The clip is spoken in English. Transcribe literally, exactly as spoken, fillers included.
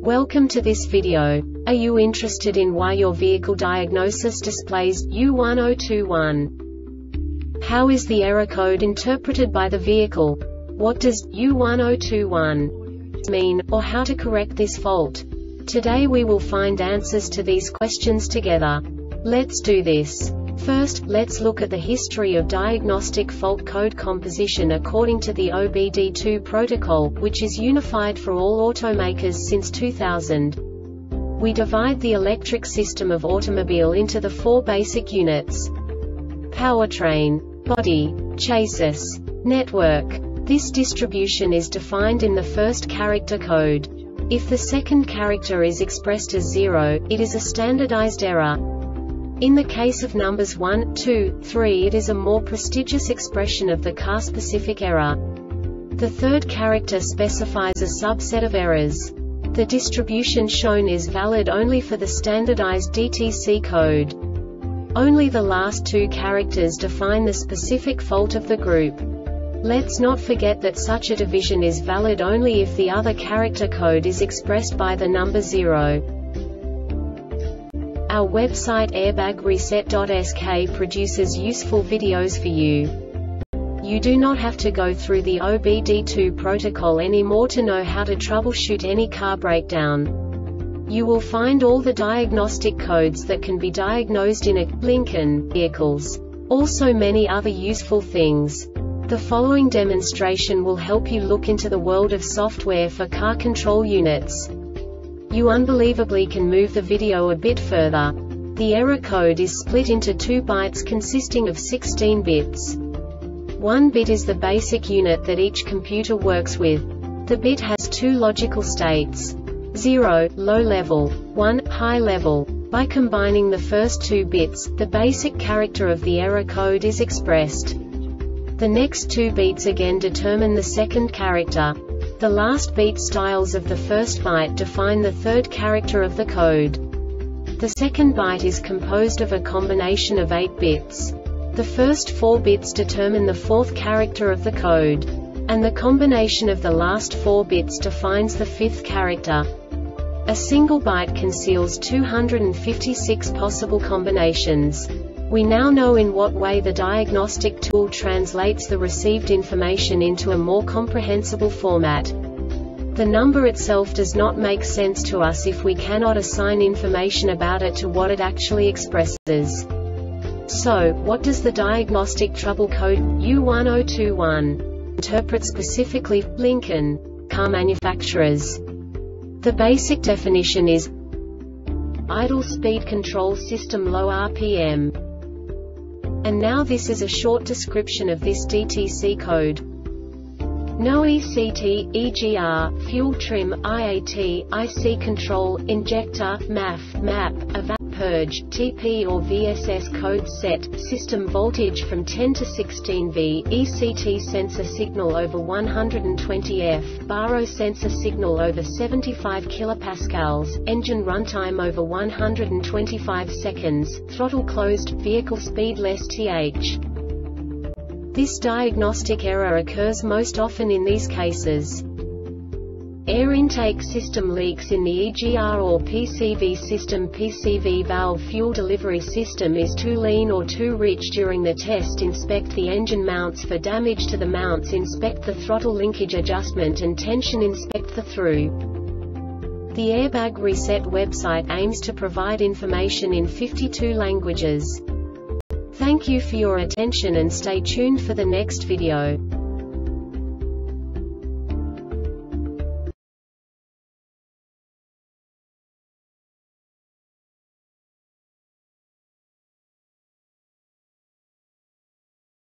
Welcome to this video. Are you interested in why your vehicle diagnosis displays U one zero two one? How is the error code interpreted by the vehicle? What does U one zero two one mean, or how to correct this fault? Today we will find answers to these questions together. Let's do this. First, let's look at the history of diagnostic fault code composition according to the O B D two protocol, which is unified for all automakers since two thousand. We divide the electric system of automobile into the four basic units: powertrain, body, chassis, network. This distribution is defined in the first character code. If the second character is expressed as zero, it is a standardized error. In the case of numbers one, two, three, it is a more prestigious expression of the car-specific error. The third character specifies a subset of errors. The distribution shown is valid only for the standardized D T C code. Only the last two characters define the specific fault of the group. Let's not forget that such a division is valid only if the other character code is expressed by the number zero. Our website airbag reset dot S K produces useful videos for you. You do not have to go through the O B D two protocol anymore to know how to troubleshoot any car breakdown. You will find all the diagnostic codes that can be diagnosed in a Lincoln vehicles. Also many other useful things. The following demonstration will help you look into the world of software for car control units. You unbelievably can move the video a bit further. The error code is split into two bytes consisting of sixteen bits. One bit is the basic unit that each computer works with. The bit has two logical states: zero, low level, one, high level. By combining the first two bits, the basic character of the error code is expressed. The next two bits again determine the second character. The last beat styles of the first byte define the third character of the code. The second byte is composed of a combination of eight bits. The first four bits determine the fourth character of the code. And the combination of the last four bits defines the fifth character. A single byte conceals two hundred fifty-six possible combinations. We now know in what way the diagnostic tool translates the received information into a more comprehensible format. The number itself does not make sense to us if we cannot assign information about it to what it actually expresses. So, what does the diagnostic trouble code U one zero two one interpret specifically for Lincoln car manufacturers? The basic definition is idle speed control system, low R P M. And now this is a short description of this D T C code. No E C T, E G R, fuel trim, I A T, I C control, injector, M A F, M A P, evap purge, T P or V S S code set, system voltage from ten to sixteen volts, E C T sensor signal over one hundred twenty hertz, baro sensor signal over seventy-five kilopascals, engine runtime over one hundred twenty-five seconds, throttle closed, vehicle speed less th. This diagnostic error occurs most often in these cases: air intake system leaks in the E G R or P C V system, P C V valve fuel delivery system is too lean or too rich during the test, inspect the engine mounts for damage to the mounts, inspect the throttle linkage adjustment and tension, inspect the through. The Airbag Reset website aims to provide information in fifty-two languages. Thank you for your attention and stay tuned for the next video.